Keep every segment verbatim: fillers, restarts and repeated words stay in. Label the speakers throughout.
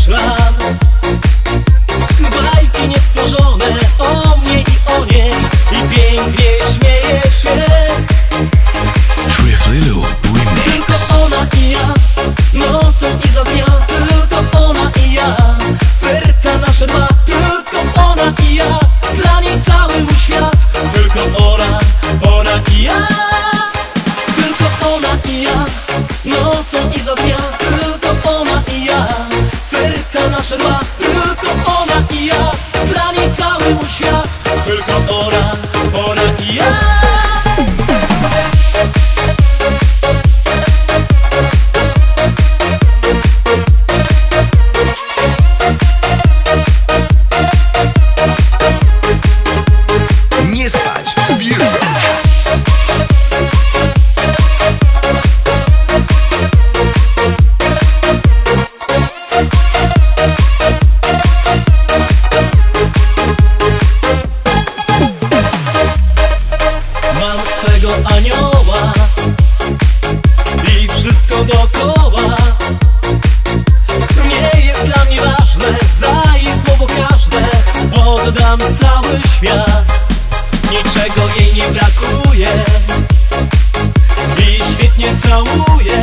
Speaker 1: wymyślam bajki niestworzone o mnie i o niej i pięknie śmieje się.
Speaker 2: Triflilu Remix.
Speaker 1: Tylko ona i ja, nocą i za dnia. Tylko ona i ja, serca nasze dwa. Tylko ona i ja, dla niej cały mój świat. Tylko ona, ona i ja. Tylko ona i ja, nocą i za dnia. Tylko ona i ja, serca nasze dwa. Tylko ona i ja, dla niej cały mój świat. Tylko ona, ona i ja.
Speaker 2: Nie spać, zwiedzać.
Speaker 1: Mam swego anioła i wszystko dookoła nie jest dla mnie ważne, za jej słowo każde oddam cały świat. Niczego jej nie brakuje i świetnie całuje.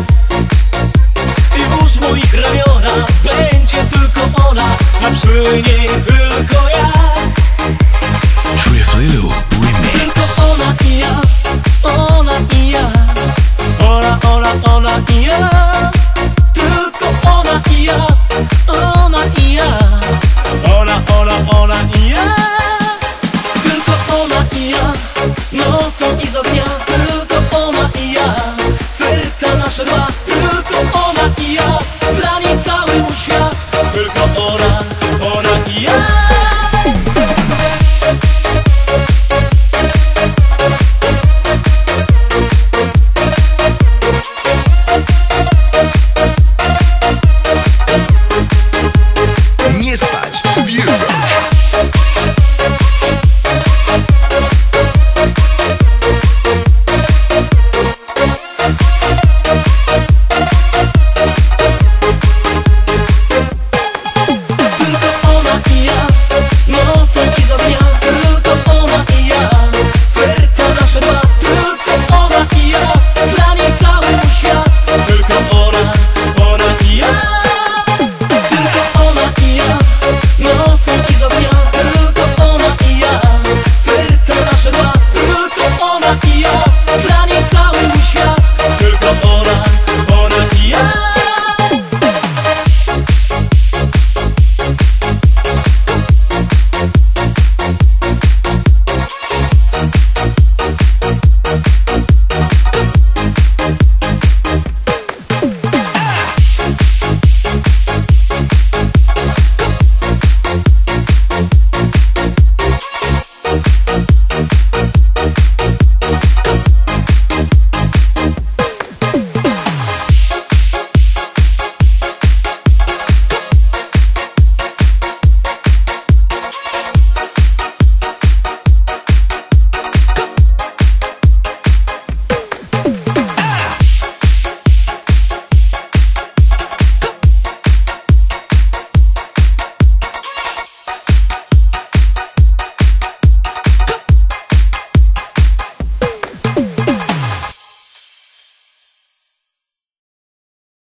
Speaker 1: I włóż w moich ramionach będzie tylko ona, a przy niej tylko ja.
Speaker 2: Triflilu Remix.
Speaker 1: Tylko ona i ja, ona i ja, ona, ona, ona i ja.